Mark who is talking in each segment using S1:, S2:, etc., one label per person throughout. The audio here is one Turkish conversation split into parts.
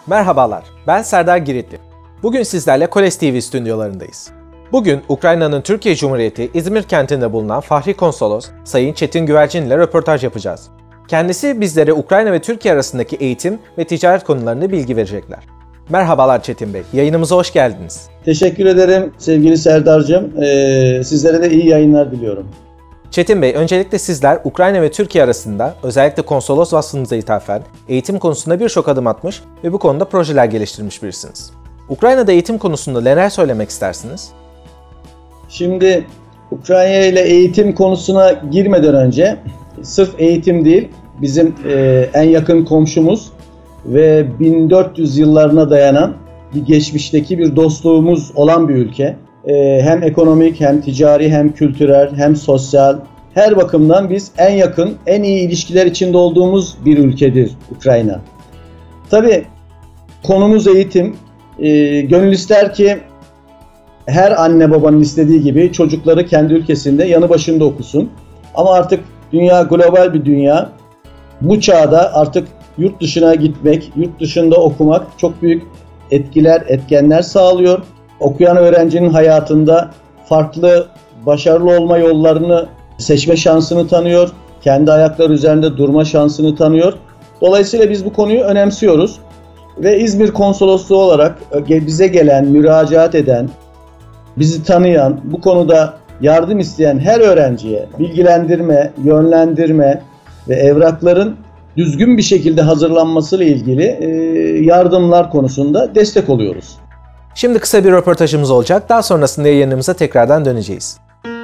S1: Merhabalar, ben Serdar Giritli. Bugün sizlerle Koles TV stüdyolarındayız. Bugün Ukrayna'nın Türkiye Cumhuriyeti İzmir kentinde bulunan Fahri Konsolos Sayın Çetin Güvercin ile röportaj yapacağız. Kendisi bizlere Ukrayna ve Türkiye arasındaki eğitim ve ticaret konularında bilgi verecekler. Merhabalar Çetin Bey, yayınımıza hoş geldiniz.
S2: Teşekkür ederim sevgili Serdar'cığım. Sizlere de iyi yayınlar diliyorum.
S1: Çetin Bey, öncelikle sizler Ukrayna ve Türkiye arasında özellikle konsolos vasfınıza ithafen eğitim konusunda birçok adım atmış ve bu konuda projeler geliştirmiş birisiniz. Ukrayna'da eğitim konusunda neler söylemek istersiniz?
S2: Şimdi Ukrayna ile eğitim konusuna girmeden önce sırf eğitim değil, bizim en yakın komşumuz ve 1400 yıllarına dayanan bir geçmişteki bir dostluğumuz olan bir ülke. Hem ekonomik, hem ticari, hem kültürel, hem sosyal, her bakımdan biz en yakın, en iyi ilişkiler içinde olduğumuz bir ülkedir Ukrayna. Tabii konumuz eğitim. Gönül ister ki her anne babanın istediği gibi çocukları kendi ülkesinde yanı başında okusun. Ama artık dünya global bir dünya. Bu çağda artık yurt dışına gitmek, yurt dışında okumak çok büyük etkenler sağlıyor. Okuyan öğrencinin hayatında farklı, başarılı olma yollarını seçme şansını tanıyor. Kendi ayakları üzerinde durma şansını tanıyor. Dolayısıyla biz bu konuyu önemsiyoruz. Ve İzmir Konsolosluğu olarak bize gelen, müracaat eden, bizi tanıyan, bu konuda yardım isteyen her öğrenciye bilgilendirme, yönlendirme ve evrakların düzgün bir şekilde hazırlanmasıyla ilgili yardımlar konusunda destek oluyoruz.
S1: Şimdi kısa bir röportajımız olacak. Daha sonrasında yayınımıza tekrardan döneceğiz.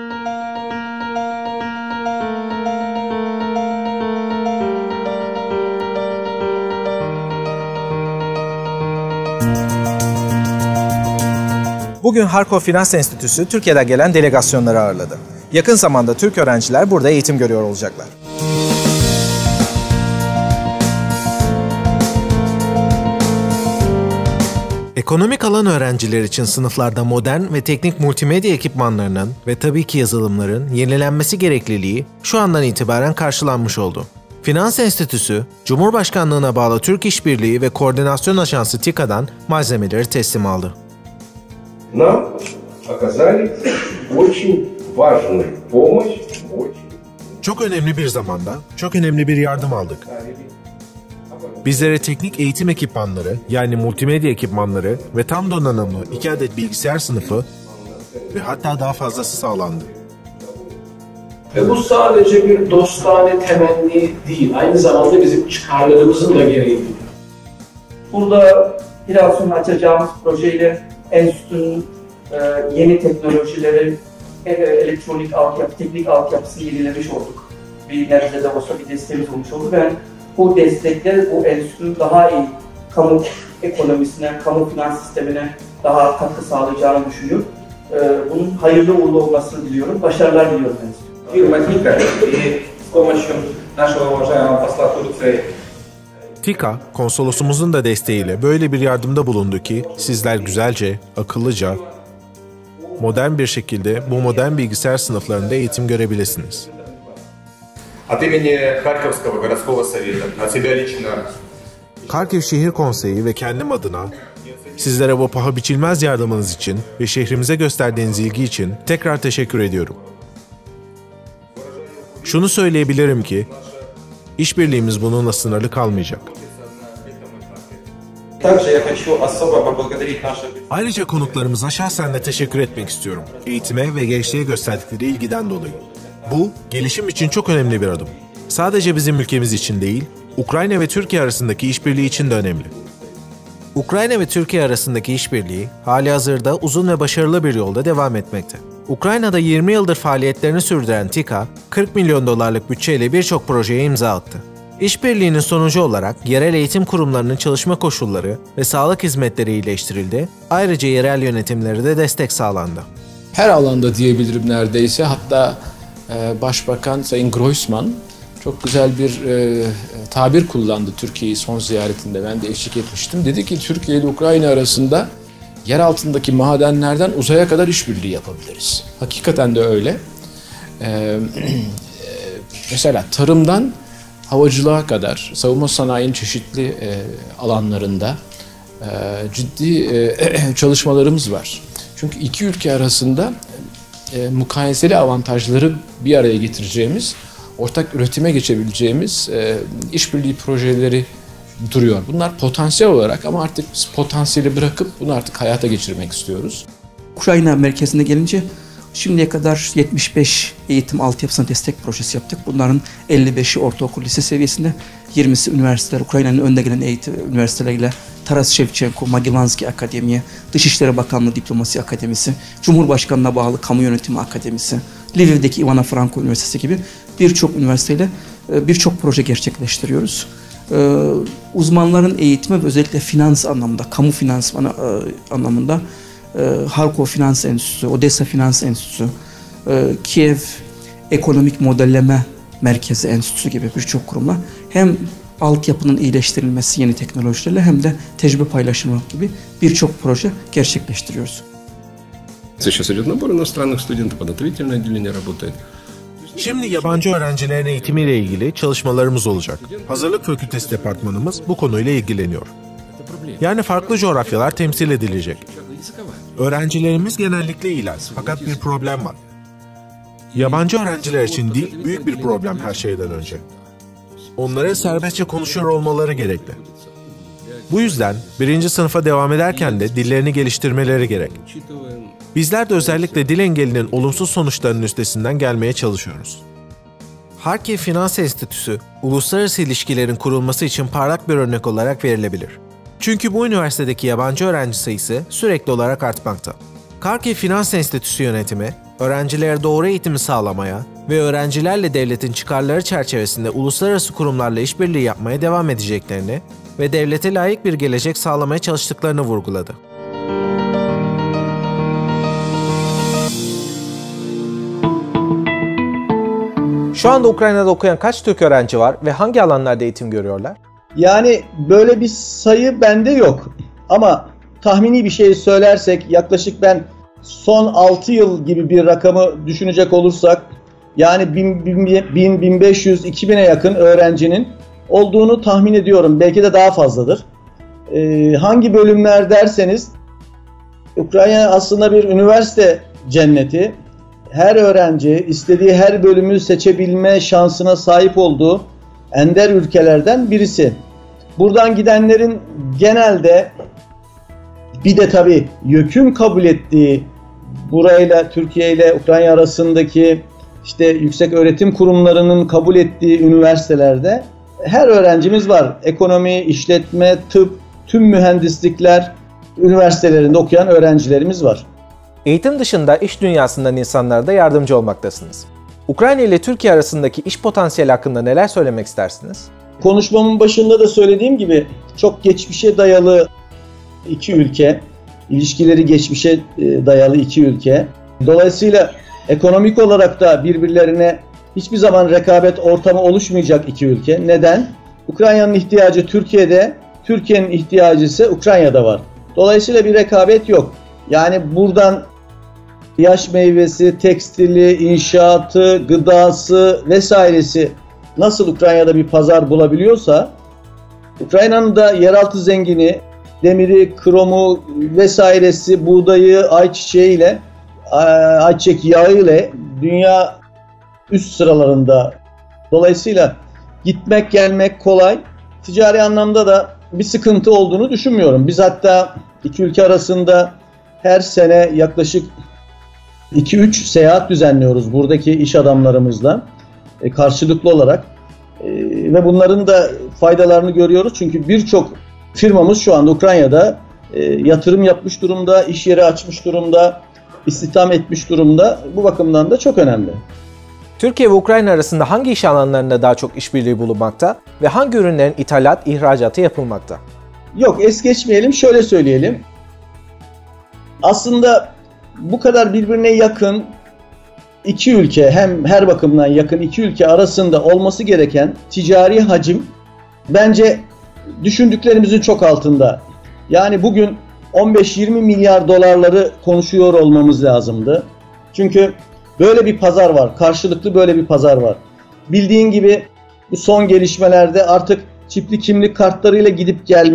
S1: Bugün Harkov Finans Enstitüsü Türkiye'den gelen delegasyonları ağırladı. Yakın zamanda Türk öğrenciler burada eğitim görüyor olacaklar. Ekonomik alan öğrenciler için sınıflarda modern ve teknik multimedya ekipmanlarının ve tabii ki yazılımların yenilenmesi gerekliliği şu andan itibaren karşılanmış oldu. Finans Enstitüsü, Cumhurbaşkanlığına bağlı Türk İşbirliği ve Koordinasyon Ajansı TİKA'dan malzemeleri teslim aldı.
S3: Нам оказали очень важную помощь.
S1: Çok önemli bir zamanda, çok önemli bir yardım aldık. Bizlere teknik eğitim ekipmanları, yani multimedya ekipmanları ve tam donanımlı 2 adet bilgisayar sınıfı ve hatta daha fazlası sağlandı.
S4: Ve bu sadece bir dostane temenni değil, aynı zamanda bizim çıkarlarımızın da gereği.
S5: Burada biraz sonra açacağımız projeyle enstitünün yeni teknolojileri, elektronik altyapı, teknik altyapısını yenilemiş olduk. Bir nebze de olsa bir desteğimiz olmuş oldu. Ben bu destekler bu enstitünün daha iyi kamu ekonomisine, kamu finans sistemine daha katkı sağlayacağını düşünüyorum. Bunun hayırlı uğurlu olmasını diliyorum. Başarılar diliyorum enstitü.
S3: Фирма Тика и с помощью нашего уважаемого посла Турции.
S1: TİKA, konsolosumuzun da desteğiyle böyle bir yardımda bulundu ki sizler güzelce, akıllıca, modern bir şekilde bu modern bilgisayar sınıflarında eğitim görebilirsiniz.
S3: От имени Харьковского городского совета, от себя лично.
S1: Harkiv Şehir Konseyi ve kendim adına sizlere bu paha biçilmez yardımınız için ve şehrimize gösterdiğiniz ilgi için tekrar teşekkür ediyorum. Şunu söyleyebilirim ki, işbirliğimiz bununla sınırlı kalmayacak. Ayrıca konuklarımıza şahsen de teşekkür etmek istiyorum. Eğitime ve gençliğe gösterdikleri ilgiden dolayı. Bu, gelişim için çok önemli bir adım. Sadece bizim ülkemiz için değil, Ukrayna ve Türkiye arasındaki işbirliği için de önemli. Ukrayna ve Türkiye arasındaki işbirliği, halihazırda uzun ve başarılı bir yolda devam etmekte. Ukrayna'da 20 yıldır faaliyetlerini sürdüren TİKA, 40 milyon dolarlık bütçeyle birçok projeye imza attı. İşbirliğinin sonucu olarak yerel eğitim kurumlarının çalışma koşulları ve sağlık hizmetleri iyileştirildi, ayrıca yerel yönetimlere de destek sağlandı.
S6: Her alanda diyebilirim neredeyse, hatta Başbakan Sayın Groysman çok güzel bir tabir kullandı Türkiye'yi son ziyaretinde, ben de eşlik etmiştim. Dedi ki Türkiye ile Ukrayna arasında yer altındaki madenlerden uzaya kadar işbirliği yapabiliriz. Hakikaten de öyle. Mesela tarımdan havacılığa kadar, savunma sanayinin çeşitli alanlarında ciddi çalışmalarımız var. Çünkü iki ülke arasında mukayeseli avantajları bir araya getireceğimiz, ortak üretime geçebileceğimiz işbirliği projeleri duruyor. Bunlar potansiyel olarak ama artık biz potansiyeli bırakıp bunu artık hayata geçirmek istiyoruz.
S5: Ukrayna merkezine gelince şimdiye kadar 75 eğitim altyapısına destek projesi yaptık. Bunların 55'i ortaokul lise seviyesinde, 20'si üniversiteler, Ukrayna'nın önde gelen eğitim üniversiteleriyle Taras Shevchenko, Magellanski Akademiye, Dışişleri Bakanlığı Diplomasi Akademisi, Cumhurbaşkanı'na bağlı Kamu Yönetimi Akademisi, Lviv'deki Ivana Franko Üniversitesi gibi birçok üniversiteyle birçok proje gerçekleştiriyoruz. Uzmanların eğitimi ve özellikle finans anlamında, kamu finansmanı anlamında Harkov Finans Enstitüsü, Odessa Finans Enstitüsü, Kiev Ekonomik Modelleme Merkezi Enstitüsü gibi birçok kurumla hem altyapının iyileştirilmesi yeni teknolojilerle hem de tecrübe paylaşımı gibi birçok proje gerçekleştiriyoruz.
S7: Сейчас идет набор иностранных студентов, подготовительное отделение работает.
S1: Şimdi yabancı öğrencilerin eğitimiyle ilgili çalışmalarımız olacak. Hazırlık Fakültesi Departmanımız bu konuyla ilgileniyor. Yani farklı coğrafyalar temsil edilecek. Öğrencilerimiz genellikle iyiler fakat bir problem var. Yabancı öğrenciler için dil büyük bir problem her şeyden önce. Onlara serbestçe konuşuyor olmaları gerekli. Bu yüzden birinci sınıfa devam ederken de dillerini geliştirmeleri gerek. Bizler de özellikle dil engelinin olumsuz sonuçlarının üstesinden gelmeye çalışıyoruz. Harkiv Finans Enstitüsü, uluslararası ilişkilerin kurulması için parlak bir örnek olarak verilebilir. Çünkü bu üniversitedeki yabancı öğrenci sayısı sürekli olarak artmakta. Harkiv Finans Enstitüsü yönetimi, öğrencilere doğru eğitimi sağlamaya ve öğrencilerle devletin çıkarları çerçevesinde uluslararası kurumlarla işbirliği yapmaya devam edeceklerini ve devlete layık bir gelecek sağlamaya çalıştıklarını vurguladı.
S8: Şu anda Ukrayna'da okuyan kaç Türk öğrenci var ve hangi alanlarda eğitim görüyorlar?
S2: Yani böyle bir sayı bende yok. Ama tahmini bir şey söylersek yaklaşık ben son 6 yıl gibi bir rakamı düşünecek olursak yani 1000, 1500, 2000'e yakın öğrencinin olduğunu tahmin ediyorum. Belki de daha fazladır. Hangi bölümler derseniz Ukrayna aslında bir üniversite cenneti. Her öğrenci istediği her bölümü seçebilme şansına sahip olduğu ender ülkelerden birisi. Buradan gidenlerin genelde bir de tabii YÖK'ün kabul ettiği burayla Türkiye ile Ukrayna arasındaki işte yüksek öğretim kurumlarının kabul ettiği üniversitelerde her öğrencimiz var. Ekonomi, işletme, tıp, tüm mühendislikler üniversitelerinde okuyan öğrencilerimiz var.
S8: Eğitim dışında iş dünyasından insanlara da yardımcı olmaktasınız. Ukrayna ile Türkiye arasındaki iş potansiyeli hakkında neler söylemek istersiniz?
S2: Konuşmamın başında da söylediğim gibi çok geçmişe dayalı iki ülke, ilişkileri geçmişe dayalı iki ülke. Dolayısıyla ekonomik olarak da birbirlerine hiçbir zaman rekabet ortamı oluşmayacak iki ülke. Neden? Ukrayna'nın ihtiyacı Türkiye'de, Türkiye'nin ihtiyacı ise Ukrayna'da var. Dolayısıyla bir rekabet yok. Yani buradan yaş meyvesi, tekstili, inşaatı, gıdası vesairesi nasıl Ukrayna'da bir pazar bulabiliyorsa Ukrayna'nın da yeraltı zengini, demiri, kromu vesairesi, buğdayı, ayçiçeği ile ayçiçek yağı ile dünya üst sıralarında. Dolayısıyla gitmek gelmek kolay. Ticari anlamda da bir sıkıntı olduğunu düşünmüyorum. Biz hatta iki ülke arasında her sene yaklaşık 2-3 seyahat düzenliyoruz buradaki iş adamlarımızla karşılıklı olarak. Ve bunların da faydalarını görüyoruz. Çünkü birçok firmamız şu anda Ukrayna'da yatırım yapmış durumda, iş yeri açmış durumda, istihdam etmiş durumda. Bu bakımdan da çok önemli.
S8: Türkiye ve Ukrayna arasında hangi iş alanlarında daha çok işbirliği bulunmakta ve hangi ürünlerin ithalat, ihracatı yapılmakta?
S2: Yok, es geçmeyelim, şöyle söyleyelim. Aslında bu kadar birbirine yakın iki ülke, hem her bakımdan yakın iki ülke arasında olması gereken ticari hacim bence düşündüklerimizin çok altında. Yani bugün 15-20 milyar dolarları konuşuyor olmamız lazımdı. Çünkü böyle bir pazar var, karşılıklı böyle bir pazar var. Bildiğin gibi bu son gelişmelerde artık çipli kimlik kartlarıyla gidip gelmek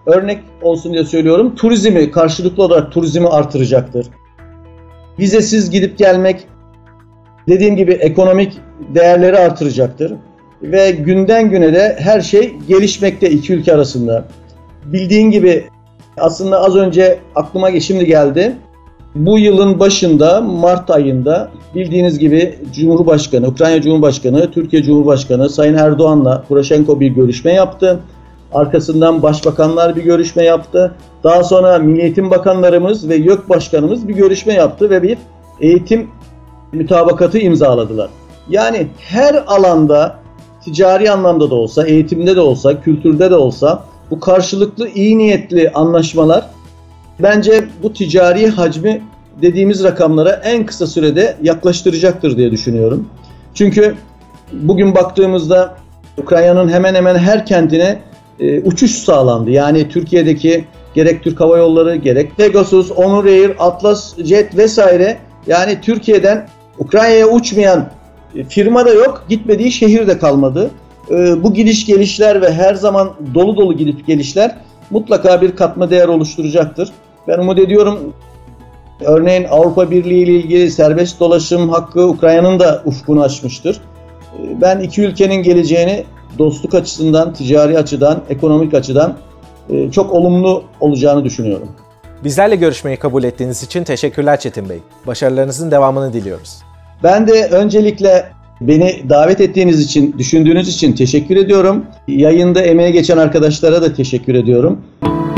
S2: örnek olsun diye söylüyorum, turizmi, karşılıklı olarak turizmi artıracaktır. Vizesiz gidip gelmek, dediğim gibi ekonomik değerleri artıracaktır. Ve günden güne de her şey gelişmekte iki ülke arasında. Bildiğin gibi aslında az önce aklıma şimdi geldi. Bu yılın başında Mart ayında bildiğiniz gibi Cumhurbaşkanı, Ukrayna Cumhurbaşkanı, Türkiye Cumhurbaşkanı Sayın Erdoğan'la Poroshenko bir görüşme yaptı. Arkasından başbakanlar bir görüşme yaptı. Daha sonra Milli Eğitim Bakanlarımız ve YÖK Başkanımız bir görüşme yaptı ve bir eğitim mütabakatı imzaladılar. Yani her alanda, ticari anlamda da olsa, eğitimde de olsa, kültürde de olsa bu karşılıklı iyi niyetli anlaşmalar bence bu ticari hacmi dediğimiz rakamlara en kısa sürede yaklaştıracaktır diye düşünüyorum. Çünkü bugün baktığımızda Ukrayna'nın hemen hemen her kentine uçuş sağlandı. Yani Türkiye'deki gerek Türk Hava Yolları, gerek Pegasus, Honor Air, Atlas Jet vesaire, yani Türkiye'den Ukrayna'ya uçmayan firma da yok, gitmediği şehir de kalmadı. Bu gidiş gelişler ve her zaman dolu dolu gidip gelişler mutlaka bir katma değer oluşturacaktır. Ben umut ediyorum, örneğin Avrupa Birliği ile ilgili serbest dolaşım hakkı Ukrayna'nın da ufkunu açmıştır. Ben iki ülkenin geleceğini dostluk açısından, ticari açıdan, ekonomik açıdan çok olumlu olacağını düşünüyorum.
S8: Bizlerle görüşmeyi kabul ettiğiniz için teşekkürler Çetin Bey. Başarılarınızın devamını diliyoruz.
S2: Ben de öncelikle beni davet ettiğiniz için, düşündüğünüz için teşekkür ediyorum. Yayında emeği geçen arkadaşlara da teşekkür ediyorum.